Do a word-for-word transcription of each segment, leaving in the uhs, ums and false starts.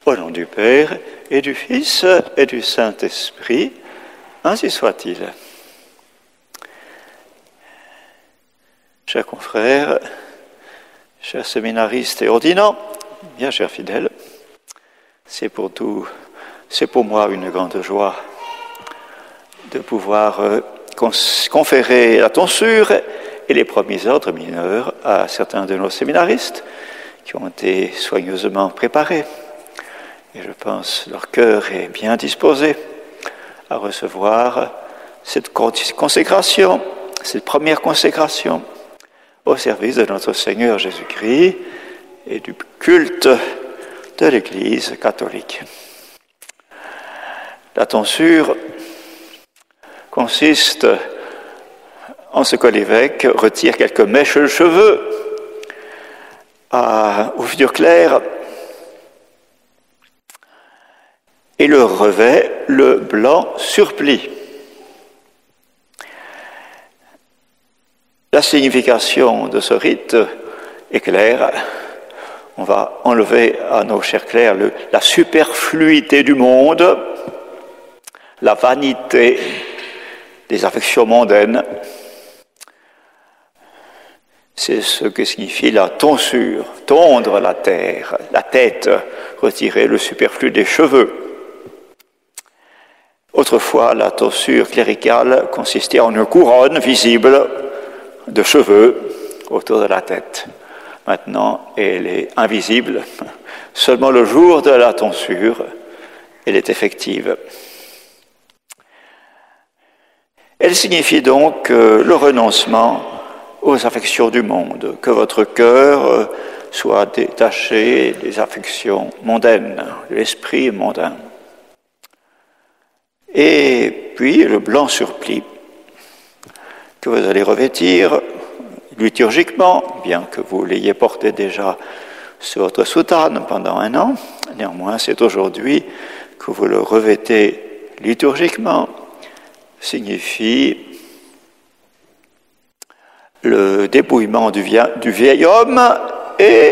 Au nom du Père, et du Fils, et du Saint-Esprit, ainsi soit-il. Chers confrères, chers séminaristes et ordinants, bien chers fidèles, c'est pour tout, c'est pour moi une grande joie de pouvoir euh, conférer la tonsure et les premiers ordres mineurs à certains de nos séminaristes qui ont été soigneusement préparés. Et je pense que leur cœur est bien disposé à recevoir cette consécration, cette première consécration au service de notre Seigneur Jésus-Christ et du culte de l'Église catholique. La tonsure consiste en ce que l'évêque retire quelques mèches de cheveux à, aux figures claires et le revêt le blanc surplis. La signification de ce rite est claire. On va enlever à nos chers clercs le, la superfluité du monde, la vanité des affections mondaines. C'est ce que signifie la tonsure, tondre la terre, la tête, retirer le superflu des cheveux. Autrefois, la tonsure cléricale consistait en une couronne visible de cheveux autour de la tête. Maintenant, elle est invisible. Seulement le jour de la tonsure, elle est effective. Elle signifie donc euh, le renoncement aux affections du monde, que votre cœur euh, soit détaché des affections mondaines, de l'esprit mondain. Et puis le blanc surplis, que vous allez revêtir liturgiquement, bien que vous l'ayez porté déjà sur votre soutane pendant un an, néanmoins c'est aujourd'hui que vous le revêtez liturgiquement, signifie le dépouillement du vieil, du vieil homme et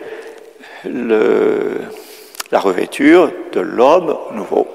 le, la revêture de l'homme nouveau,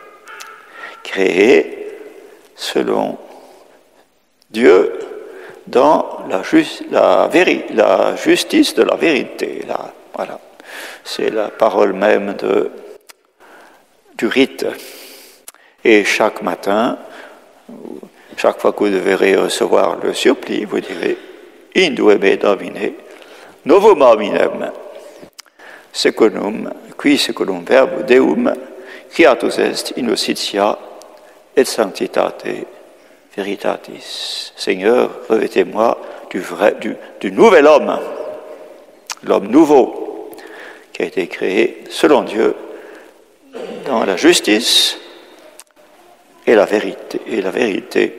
créé selon Dieu dans la, ju- la, véri- la justice de la vérité. Là, voilà. C'est la parole même de, du rite. Et chaque matin, chaque fois que vous devrez recevoir le suppli, vous direz « Induebe Domine, novum hominem, secundum, qui secundum verbo Deum, creatus est in notitia et sanctitate veritatis. » Seigneur, revêtez-moi du, vrai, du, du nouvel homme, l'homme nouveau, qui a été créé selon Dieu dans la justice et la vérité. Et la vérité.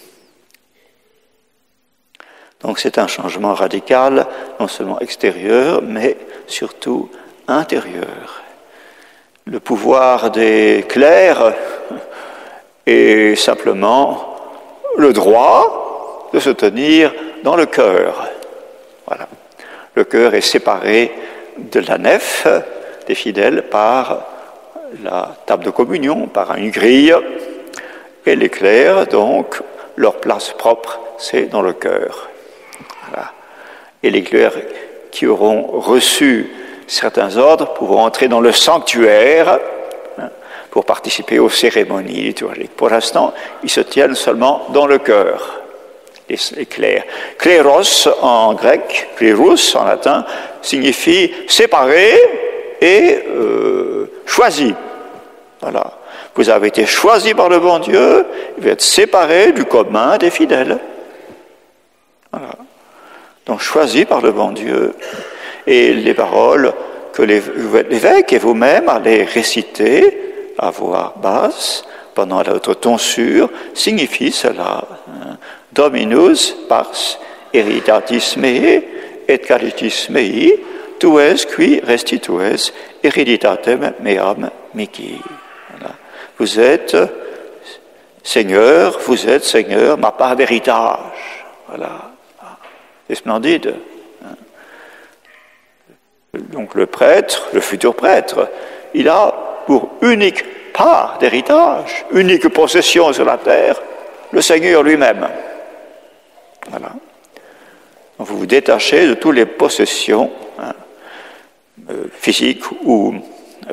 Donc c'est un changement radical, non seulement extérieur, mais surtout intérieur. Le pouvoir des clercs est simplement le droit de se tenir dans le cœur. Voilà. Le cœur est séparé de la nef des fidèles par la table de communion, par une grille, et les clercs, donc, leur place propre, c'est dans le cœur. Voilà. Et les clercs qui auront reçu certains ordres pourront entrer dans le sanctuaire hein, pour participer aux cérémonies liturgiques. Pour l'instant, ils se tiennent seulement dans le cœur, les, les clercs. Kleros en grec, klerus en latin, signifie séparé et euh, choisi. Voilà. Vous avez été choisi par le bon Dieu, vous êtes séparés du commun des fidèles. Voilà. Donc choisi par le bon Dieu. Et les paroles que l'évêque et vous-même allez réciter à voix basse pendant votre tonsure signifient cela. Dominus pars hereditatis mei et caritis mei, tu es qui restitues hereditatem meam mihi. Voilà. Vous êtes Seigneur, vous êtes Seigneur, ma part d'héritage. Voilà. C'est splendide. Donc le prêtre, le futur prêtre, il a pour unique part d'héritage, unique possession sur la terre, le Seigneur lui-même. Voilà. Donc vous vous détachez de toutes les possessions hein, euh, physiques ou euh,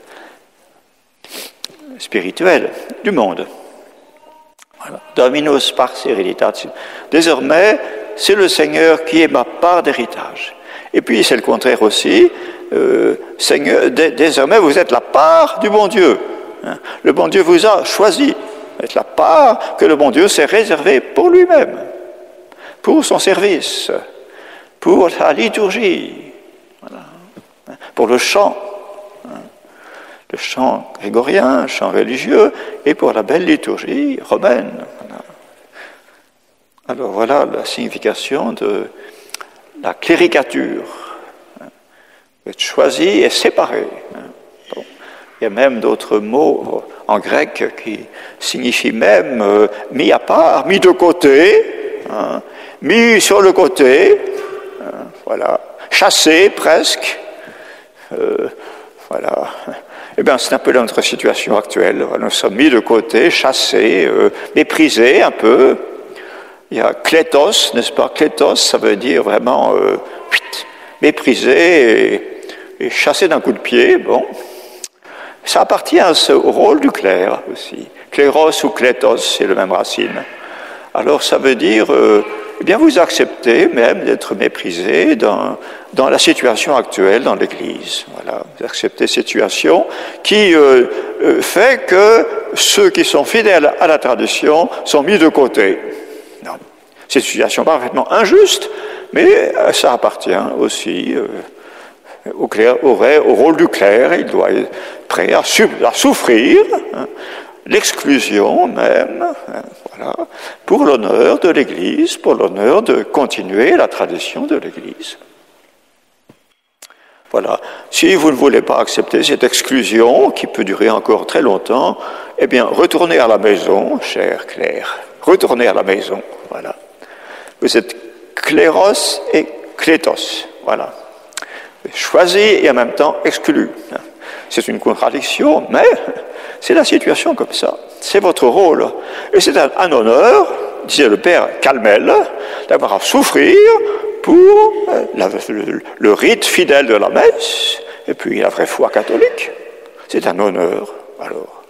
spirituelles du monde. Voilà. Dominus pars hereditatio. Désormais, c'est le Seigneur qui est ma part d'héritage. Et puis c'est le contraire aussi. Euh, Seigneur, d- désormais vous êtes la part du bon Dieu. Hein. Le bon Dieu vous a choisi. Vous êtes la part que le bon Dieu s'est réservée pour lui-même, pour son service, pour la liturgie, voilà. Pour le chant, hein. Le chant grégorien, le chant religieux, et pour la belle liturgie romaine. Voilà. Alors voilà la signification de la cléricature. Vous êtes choisi et séparé. Bon. Il y a même d'autres mots en grec qui signifient même euh, mis à part, mis de côté, hein, mis sur le côté, hein, voilà, chassé presque. Euh, voilà. Eh bien, c'est un peu notre situation actuelle. Nous sommes mis de côté, chassés, euh, méprisés un peu. Il y a klétos, n'est-ce pas? Klétos, ça veut dire vraiment euh, méprisé et, et chassé d'un coup de pied. Bon, ça appartient à ce, au rôle du clerc aussi. Kléros ou klétos, c'est la même racine. Alors, ça veut dire, euh, eh bien, vous acceptez même d'être méprisé dans, dans la situation actuelle dans l'Église. Voilà, vous acceptez cette situation qui euh, euh, fait que ceux qui sont fidèles à la tradition sont mis de côté. Non. C'est une situation parfaitement injuste, mais ça appartient aussi euh, au, clerc, au, au rôle du clerc. Il doit être prêt à, à souffrir, hein, l'exclusion même, hein, voilà, pour l'honneur de l'Église, pour l'honneur de continuer la tradition de l'Église. Voilà. Si vous ne voulez pas accepter cette exclusion, qui peut durer encore très longtemps, eh bien, retournez à la maison, cher clerc. Retournez à la maison, voilà. Vous êtes kléros et klétos, voilà. Choisi et en même temps exclu. C'est une contradiction, mais c'est la situation comme ça. C'est votre rôle. Et c'est un, un honneur, disait le père Calmel, d'avoir à souffrir pour la, le, le rite fidèle de la messe, et puis la vraie foi catholique. C'est un honneur, alors.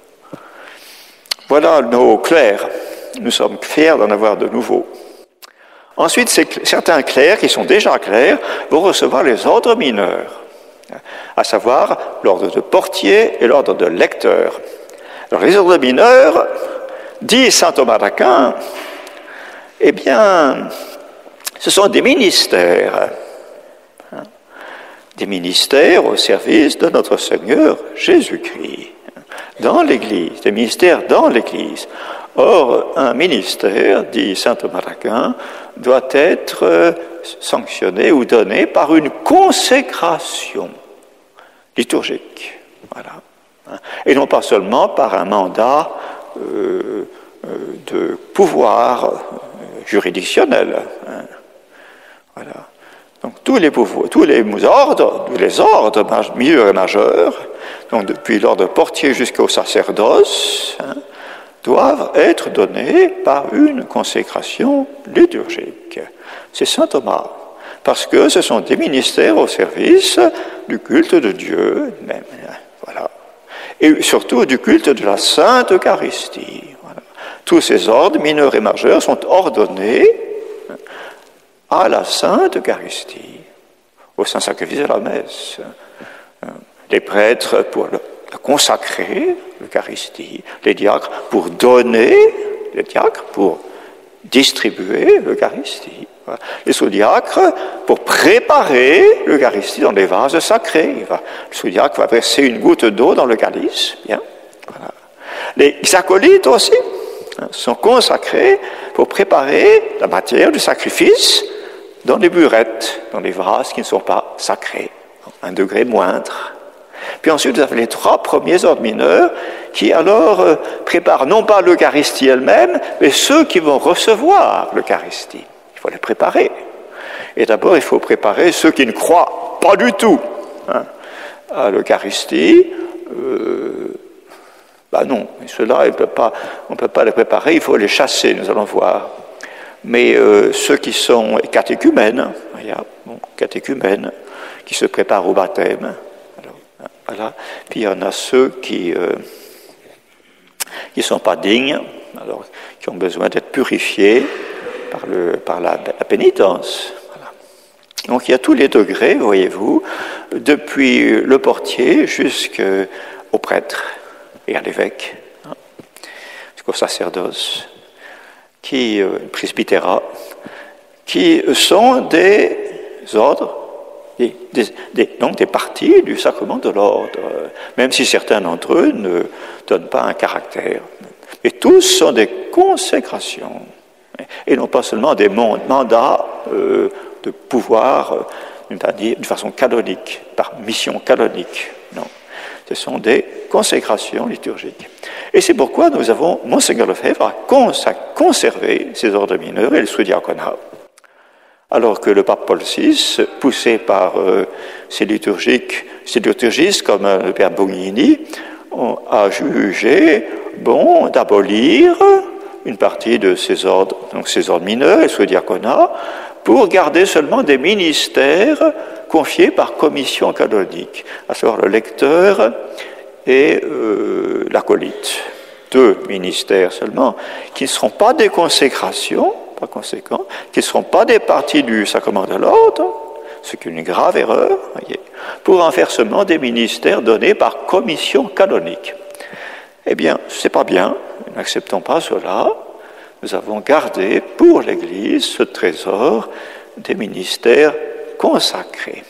Voilà nos clercs. Nous sommes fiers d'en avoir de nouveaux. Ensuite, certains clercs qui sont déjà clercs vont recevoir les ordres mineurs, à savoir l'ordre de portier et l'ordre de lecteur. Alors, les ordres mineurs, dit saint Thomas d'Aquin, eh bien, ce sont des ministères, hein, des ministères au service de notre Seigneur Jésus-Christ, dans l'Église, des ministères dans l'Église. Or, un ministère, dit saint Thomas d'Aquin, doit être sanctionné ou donné par une consécration liturgique. Voilà. Et non pas seulement par un mandat euh, de pouvoir juridictionnel. Voilà. Donc tous les pouvoirs, tous les ordres, tous les ordres mineurs et majeurs, donc depuis l'ordre portier jusqu'au sacerdoce, hein, doivent être donnés par une consécration liturgique. C'est saint Thomas, parce que ce sont des ministères au service du culte de Dieu même. Voilà. Et surtout du culte de la Sainte Eucharistie. Voilà. Tous ces ordres, mineurs et majeurs, sont ordonnés à la Sainte Eucharistie, au Saint Sacrifice de la messe. Les prêtres pour le consacrer, l'Eucharistie, les diacres pour donner, les diacres pour distribuer l'Eucharistie, les sous-diacres pour préparer l'Eucharistie dans les vases sacrés. Le sous-diacre va verser une goutte d'eau dans le calice. Bien. Voilà. Les acolytes aussi sont consacrés pour préparer la matière du sacrifice dans les burettes, dans les vases qui ne sont pas sacrés, un degré moindre. Puis ensuite, vous avez les trois premiers ordres mineurs qui alors euh, préparent non pas l'Eucharistie elle-même, mais ceux qui vont recevoir l'Eucharistie. Il faut les préparer. Et d'abord, il faut préparer ceux qui ne croient pas du tout, hein, à l'Eucharistie, euh, ben non, ceux-là, on ne peut pas les préparer, il faut les chasser, nous allons voir. Mais euh, ceux qui sont catéchumènes, bon, catéchumènes, qui se préparent au baptême, alors, voilà. Puis il y en a ceux qui ne euh, sont pas dignes, alors, qui ont besoin d'être purifiés par, le, par la, la pénitence. Voilà. Donc il y a tous les degrés, voyez-vous, depuis le portier jusqu'au prêtre et à l'évêque, hein, jusqu'au sacerdoce, qui, euh, presbytérat, qui sont des ordres, des, des, des, donc des parties du sacrement de l'ordre, même si certains d'entre eux ne donnent pas un caractère. Et tous sont des consécrations, et non pas seulement des mandats euh, de pouvoir, d'une façon canonique, par mission canonique, non. Ce sont des consécrations liturgiques. Et c'est pourquoi nous avons, Monseigneur Lefebvre a, cons a conservé ces ordres mineurs et le sous-diaconat. Alors que le pape Paul six, poussé par euh, ces liturgiques, ces liturgistes comme euh, le père Bognini, a jugé bon d'abolir une partie de ces ordres, donc ces ordres mineurs et le sous-diaconat, pour garder seulement des ministères confiés par commission canonique, à savoir le lecteur et euh, l'acolyte. Deux ministères seulement, qui ne seront pas des consécrations, par conséquent, qui ne seront pas des parties du sacrement de l'ordre, ce qui est une grave erreur, voyez, pour en faire seulement des ministères donnés par commission canonique. Eh bien, ce n'est pas bien, nous n'acceptons pas cela. Nous avons gardé pour l'Église ce trésor des ministères consacrés,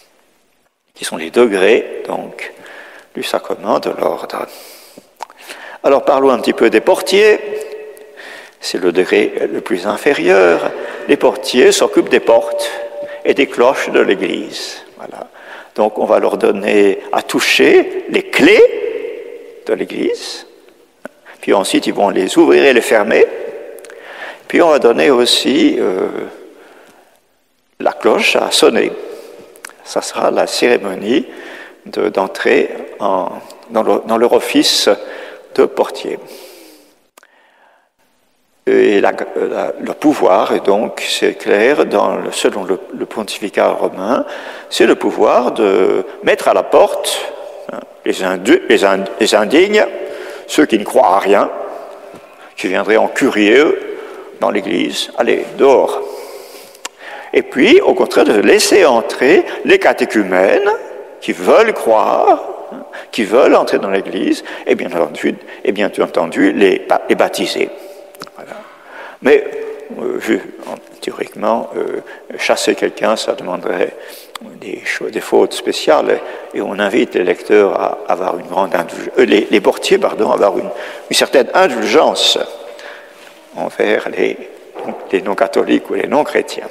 qui sont les degrés, donc, du sacrement de l'ordre. Alors, parlons un petit peu des portiers. C'est le degré le plus inférieur. Les portiers s'occupent des portes et des cloches de l'Église. Voilà. Donc, on va leur donner à toucher les clés de l'Église. Puis ensuite, ils vont les ouvrir et les fermer. Puis on va donner aussi euh, la cloche à sonner. Ça sera la cérémonie de, d'entrée en, dans, le, dans leur office de portier. Et la, la, le pouvoir, et donc c'est clair, dans le, selon le, le pontificat romain, c'est le pouvoir de mettre à la porte hein, les, indu, les, ind, les indignes, ceux qui ne croient à rien, qui viendraient en curieux dans l'Église, allez, dehors. Et puis, au contraire, de laisser entrer les catéchumènes qui veulent croire, qui veulent entrer dans l'Église, et bien entendu, et bien entendu les, les baptiser. Voilà. Mais, euh, je, théoriquement, euh, chasser quelqu'un, ça demanderait des, des fautes spéciales, et on invite les lecteurs à avoir une grande indulgence, euh, les, les portiers, pardon, à avoir une, une certaine indulgence envers les, les non-catholiques ou les non-chrétiens.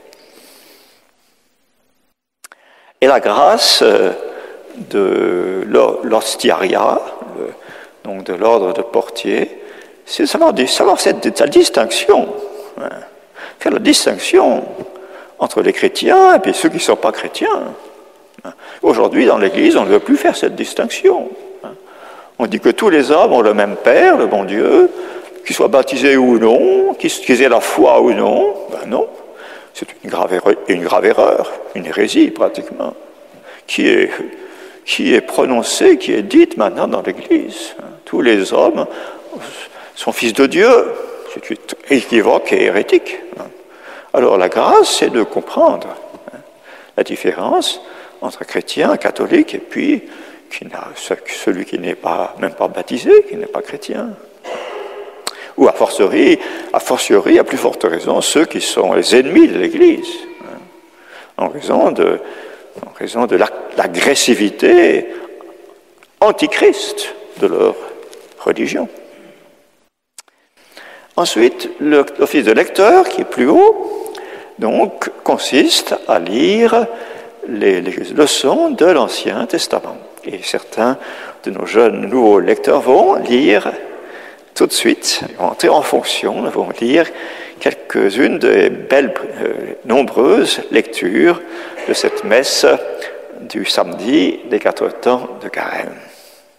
Et la grâce de l'hostiaria, donc de l'ordre de portier, c'est savoir, savoir cette, cette distinction, hein, faire la distinction entre les chrétiens et puis ceux qui ne sont pas chrétiens. Aujourd'hui, dans l'Église, on ne veut plus faire cette distinction. On dit que tous les hommes ont le même Père, le bon Dieu, qu'ils soient baptisés ou non, qu'ils aient la foi ou non. Ben non, c'est une grave erreur, une grave erreur, une hérésie pratiquement, qui est, qui est prononcée, qui est dite maintenant dans l'Église. Tous les hommes sont fils de Dieu, c'est équivoque et hérétique. Alors la grâce, c'est de comprendre la différence entre chrétien, catholique, et puis qui n'a, celui qui n'est pas, même pas baptisé, qui n'est pas chrétien. Ou a fortiori, a fortiori, à plus forte raison, ceux qui sont les ennemis de l'Église, hein, en raison de, en raison de l'agressivité antichrist de leur religion. Ensuite, l'office de lecteur, qui est plus haut, donc, consiste à lire les, les leçons de l'Ancien Testament. Et certains de nos jeunes nouveaux lecteurs vont lire tout de suite, ils vont entrer en fonction, ils vont lire quelques-unes des belles, euh, nombreuses lectures de cette messe du samedi des quatre temps de Carême.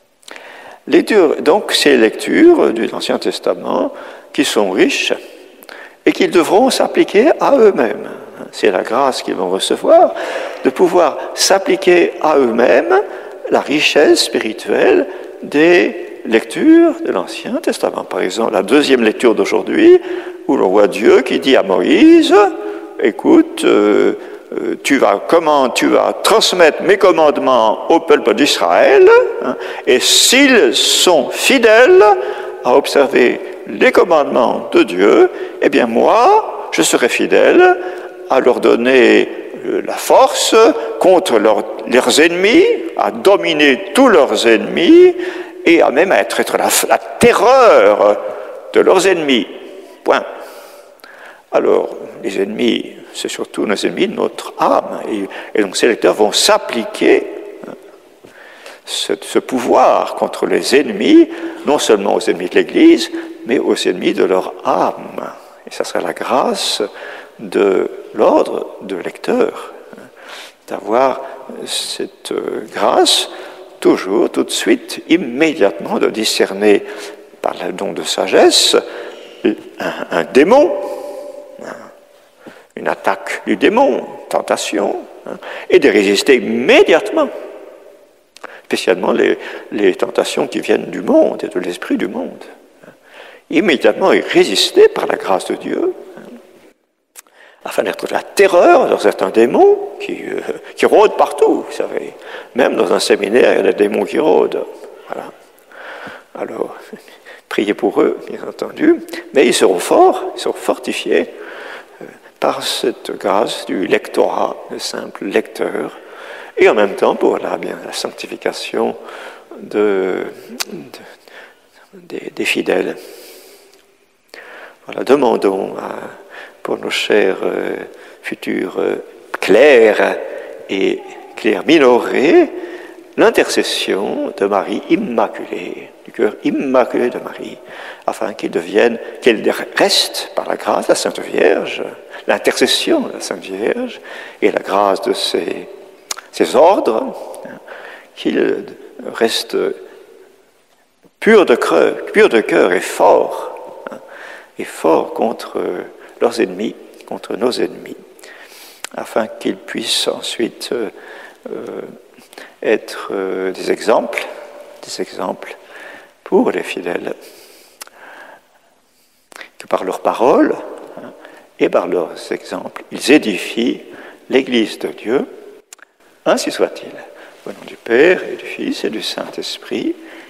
Lecture, donc, ces lectures de l'Ancien Testament qui sont riches et qu'ils devront s'appliquer à eux-mêmes. C'est la grâce qu'ils vont recevoir de pouvoir s'appliquer à eux-mêmes la richesse spirituelle des lectures de l'Ancien Testament. Par exemple, la deuxième lecture d'aujourd'hui, où l'on voit Dieu qui dit à Moïse, écoute, euh, tu vas, comment, tu vas transmettre mes commandements au peuple d'Israël, hein, et s'ils sont fidèles à observer les commandements de Dieu, eh bien moi, je serai fidèle à leur donner la force contre leur, leurs ennemis, à dominer tous leurs ennemis, et à même être, être la, la terreur de leurs ennemis. Point. Alors, les ennemis, c'est surtout nos ennemis de notre âme. Et, et donc ces lecteurs vont s'appliquer hein, ce, ce pouvoir contre les ennemis, non seulement aux ennemis de l'Église, mais aux ennemis de leur âme. Et ça sera la grâce de l'ordre de lecteur, hein, d'avoir cette euh, grâce, toujours, tout de suite, immédiatement, de discerner par le don de sagesse un, un démon, une attaque du démon, tentation, hein, et de résister immédiatement, spécialement les, les tentations qui viennent du monde et de l'esprit du monde. Hein. Immédiatement y résister par la grâce de Dieu, hein, afin d'être la terreur de certains démons qui, euh, qui rôdent partout, vous savez. Même dans un séminaire, il y a des démons qui rôdent. Voilà. Alors, priez pour eux, bien entendu, mais ils seront forts, ils seront fortifiés par cette grâce du lectorat, le simple lecteur, et en même temps pour la, bien, la sanctification de, de, des, des fidèles. Voilà, demandons à, pour nos chers euh, futurs euh, clercs et clercs minorés l'intercession de Marie Immaculée, du cœur immaculé de Marie, afin qu'ils deviennent, qu'elle reste par la grâce de la Sainte Vierge, l'intercession de la Sainte Vierge et la grâce de ses, ses ordres, hein, qu'ils restent purs de cœur, purs de cœur et forts, hein, et forts contre leurs ennemis, contre nos ennemis, afin qu'ils puissent ensuite euh, euh, être euh, des exemples, des exemples pour les fidèles, que par leurs paroles hein, et par leurs exemples, ils édifient l'Église de Dieu. Ainsi soit-il. Au nom du Père et du Fils et du Saint-Esprit.